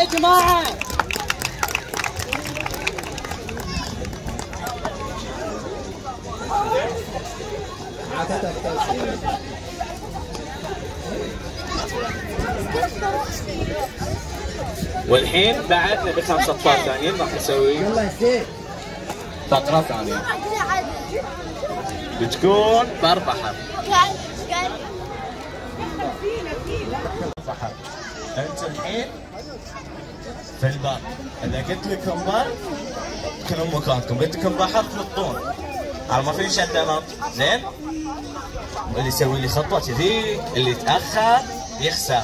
جماعة. والحين بعد نبي 5 أطفال ثانيين راح نسوي فقرة ثانية بتكون بر بحر. بحر انتم الحين في البر، اذا قلت لكم بر تكونون مكانكم، قلت لكم بحر تنطون على ما في شدنا. زين؟ اللي يسوي لي خطوه كذي اللي يتاخر يخسر.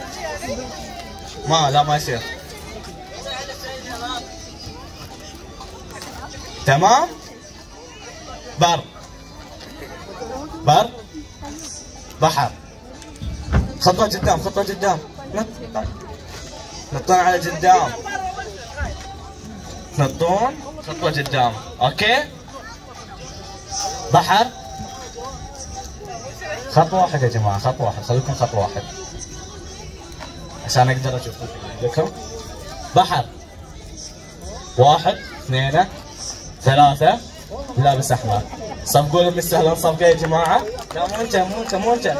ما يصير. تمام؟ بر بحر. خطوة قدام، خطوة قدام. نطون على قدام. نطون خطوة قدام. اوكي؟ بحر. خطوة واحدة يا جماعة، خطوة واحدة، خليكم خطوة واحدة عشان اقدر اشوف عندكم. بحر. 1 2 3 لابس احمر. صفقوا لهم يستاهلون صفقة يا جماعة. لا مو انت مو انت.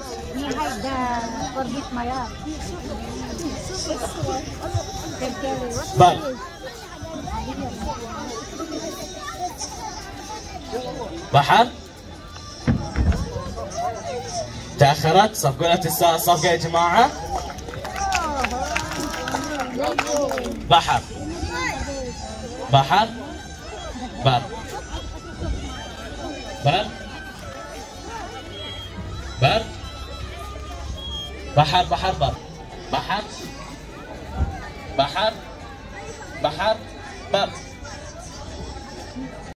بر. بحر. تأخرت. صفقوا لها تستاهل صفقة يا جماعة. بحر بر بحر بر بحر بر.